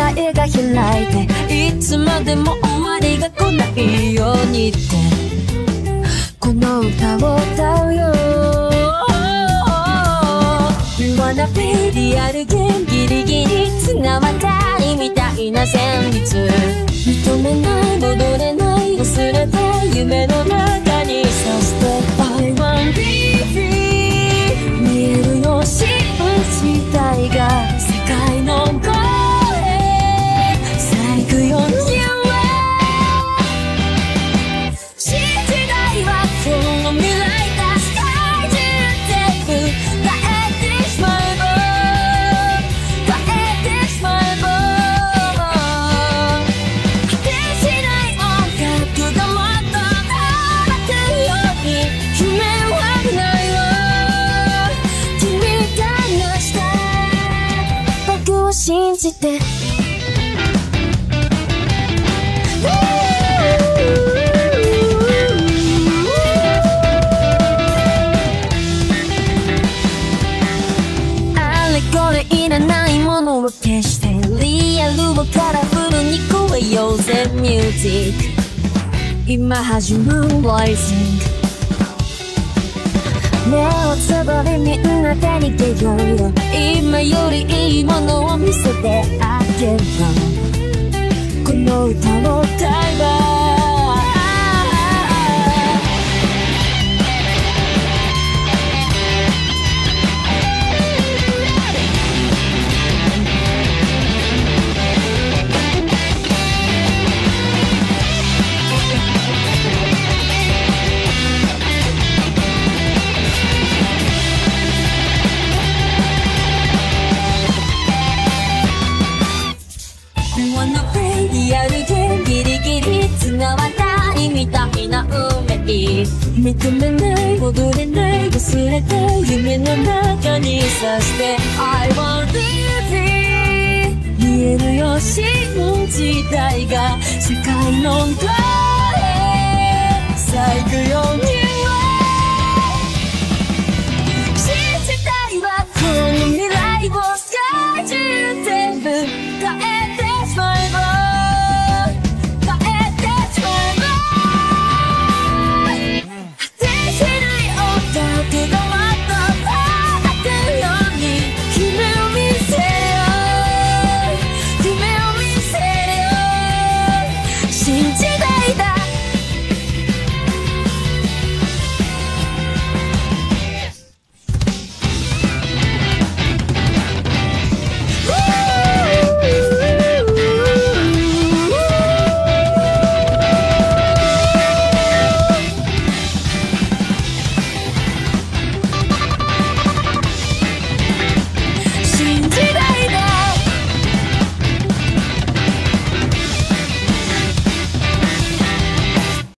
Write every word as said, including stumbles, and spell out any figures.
えが開いて、いつまでも終わりが来ないようにってこの歌を歌うよ。 Wanna be リアルゲームギリギリ綱渡りみたいな旋律、認めない戻れない忘れたい夢の中にさして I want to be free 見えるよ信じたいが世界の声咲くように信じないわこの未来が世界中全部変えてしまう信じてあれこれいらないものを消してリアルをカラフルに超えようぜミュージック今始まる Rising 目をつぶりみんなで逃げようよ今よりいいものを見せてあげるこの歌を歌えばリアルでギリギリ綱渡りみたいな運命認めない戻れない忘れた夢の中にさして I want to be 見えるよ信じたいが世界の声咲くように